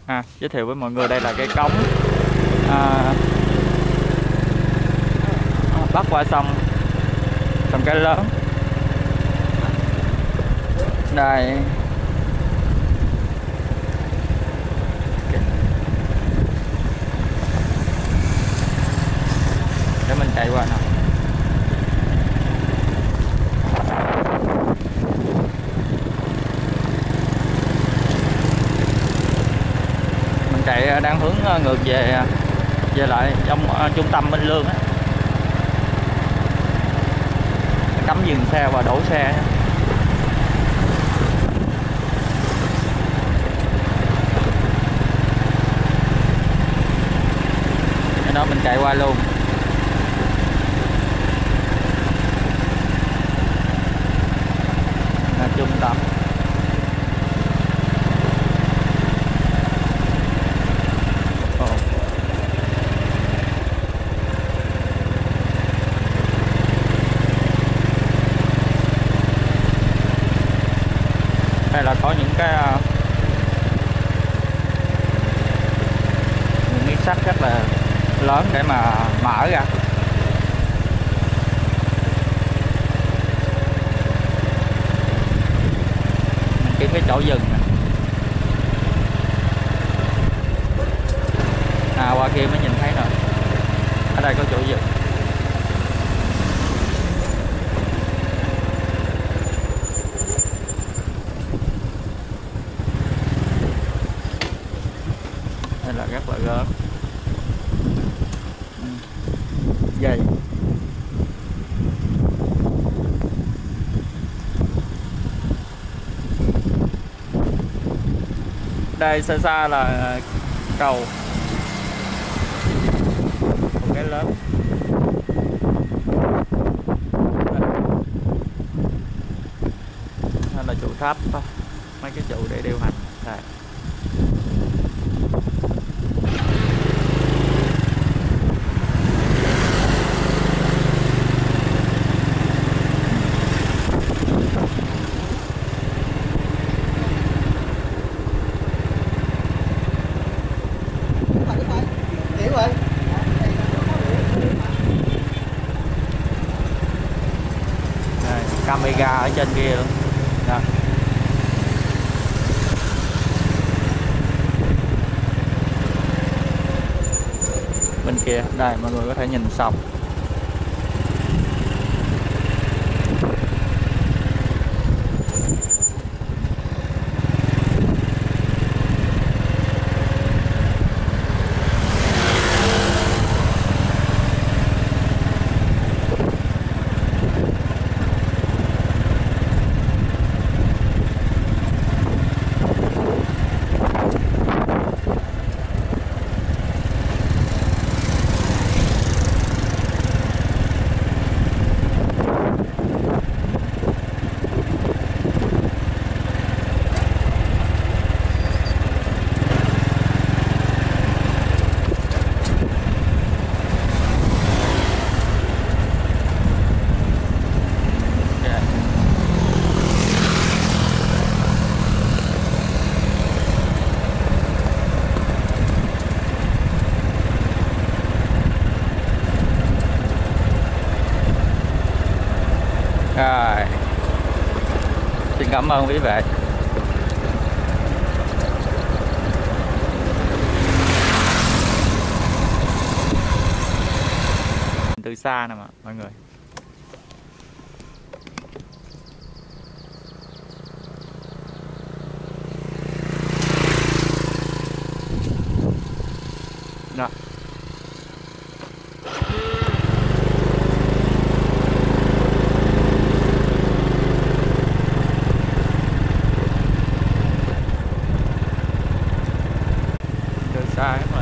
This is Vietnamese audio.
Giới thiệu với mọi người đây là cái cống à, bắc qua sông Cái Lớn. Đây để mình chạy qua nào. Mình chạy đang hướng ngược về lại trong trung tâm Minh Lương á. Cấm dừng xe và đổ xe. Cái đó mình chạy qua luôn. Trung tâm. Đây là có những cái sắt rất là lớn để mà mở ra. Mình kiếm cái chỗ dừng nè. Qua kia mới nhìn thấy rồi. Ở đây có chỗ dừng. Đây là rất là gớm. Dây. Đây xa xa là cầu Cái Lớn. Đây là trụ tháp, mấy cái trụ để điều hành. Đây. Camera ở trên kia luôn. Đó. Bên kia đây mọi người có thể nhìn sông. Rồi. Xin cảm ơn quý vị. Từ xa nè mà mọi người. Đó. Xa